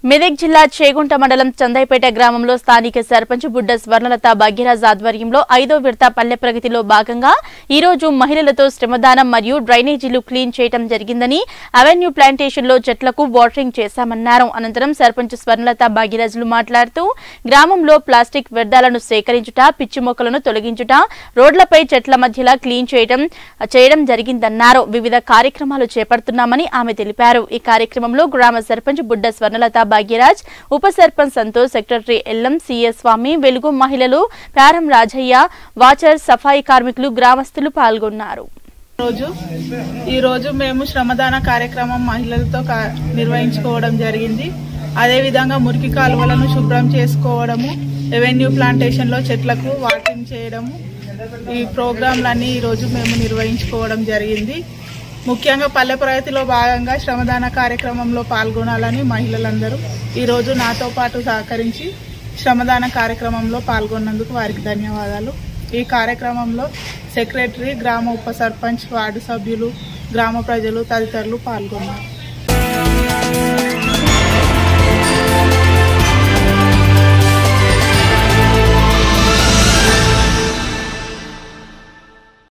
మెదక్ జిల్లా చేగుంట మండలం చందైపేట గ్రామంలో స్థానిక సర్పంచ్ బుడ్డ స్వర్ణలత భాగ్యరాజ్ ఆధ్వర్యంలో 5వ విడత పల్లె ప్రగతిలో భాగంగా ఈ రోజు మహిళలతో శ్రమదానం మరియు డ్రైనేజీలు క్లీన్ చేయడం జరిగిందని అవెన్యూ ప్లాంటేషన్ లో చెట్లకు వాటరింగ్ చేశామన్నారు. అనంతరం సర్పంచ్ స్వర్ణలత భాగ్యరాజులు మాట్లాడుతూ గ్రామంలో ప్లాస్టిక్ వ్యర్థాలను సేకరించుట, పిచ్చి మొక్కలను తొలగించుట, రోడ్లపై చెట్ల మధ్యలా క్లీన్ చేయడం జరిగిందన్నారు. వివిధ కార్యక్రమాలు చేపడుతున్నామని ఆమె తెలిపారు. ఈ కార్యక్రమంలో గ్రామ సర్పంచ్ బుడ్డ స్వర్ణలత భాగ్యరాజ్, ఉప sarpanch Santosh, secretary L M C S Swamy, Velugu మహిళలు, ప్యారం రాజయ్య, వాచర్, సఫాయి కార్మికులు, గ్రామస్తులు పాల్గొన్నారు. ఈ రోజు మేము శ్రమదాన కార్యక్రమం మహిళలతో నిర్వహించుకోవడం జరిగింది. అదే విధంగా మురికి కాలువలను శుభ్రం చేసుకోవడము, రెవెన్యూ ప్లాంటేషన్ లో చెట్లకు వాటింగ్ చేయడము, ఈ ప్రోగ్రాంలన్నీ ఈ రోజు మేము నిర్వహించుకోవడం జరిగింది. ముఖ్యంగా పల్లె ప్రగతిలో భాగంగా శ్రమదాన కార్యక్రమంలో పాల్గొనాలని మహిళలందరూ ఈరోజు నాతో పాటు సహకరించి శ్రమదాన కార్యక్రమంలో పాల్గొన్నందుకు వారికి ధన్యవాదాలు. ఈ కార్యక్రమంలో సెక్రటరీ, గ్రామ ఉప సర్పంచ్, వార్డు సభ్యులు, గ్రామ ప్రజలు తదితరులు పాల్గొన్నారు.